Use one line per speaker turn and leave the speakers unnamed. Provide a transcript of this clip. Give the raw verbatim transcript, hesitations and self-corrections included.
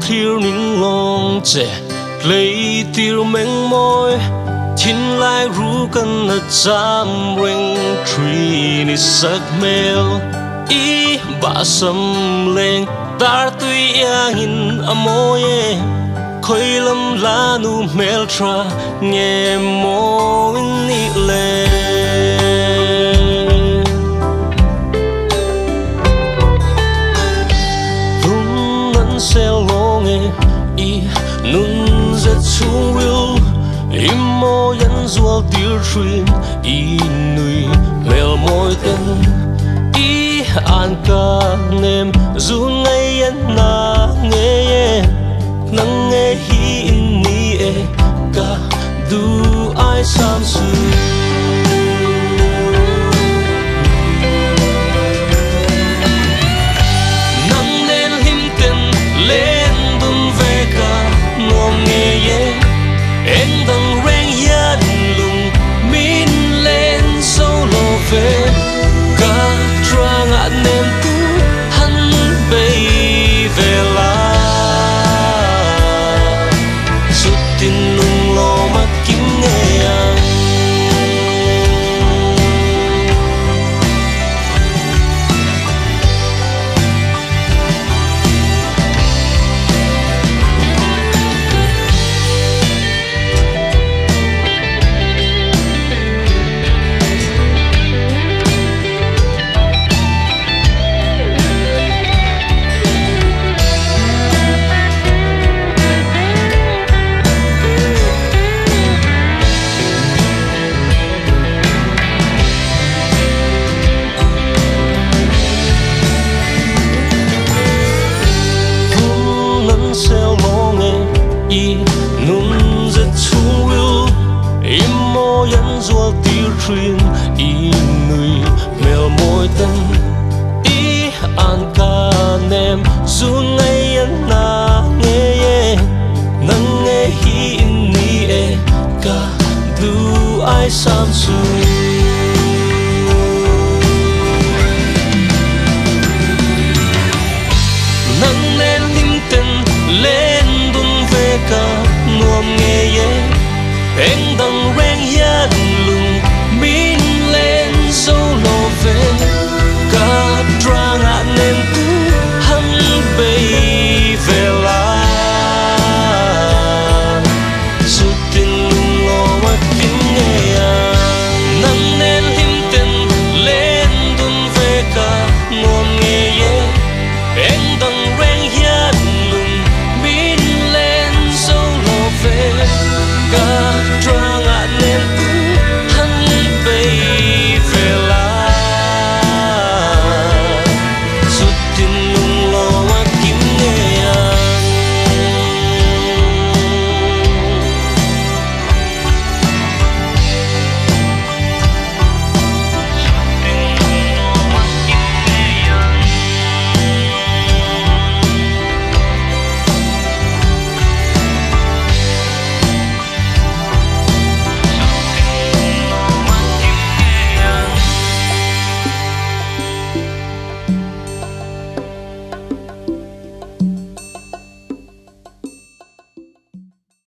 thiêu nín lòng trẻ lấy tiêu mênh môi thiên lai rú cần là chạm ring tree ni sắc mel ý bà sầm lên tar tuy in amoye khơi lâm lá nu mel tra nghe môi ni lên vung ngân xe longe i nun rất chung will im mô nhân dual tiêu truyền i nui mel môi tên i an ca nem dù ngay en na nghe nang nghe hi in ni e ka du ai sam su nang nên him tên lên đun về ka nuông nghe ye em đang rèn yết lùng min lên solo về cả trang anh em tu hắn bay về la suốt tin lùng lo mắt kiếm nghe anh truyền i người mèo môi tên i an ca nem dù ngay en na nghe nang nghe hi in ni e ka du ai sam su nang nên him tên lên đun về ka nuông nghe ye em đang rèn yết lùng min lên solo về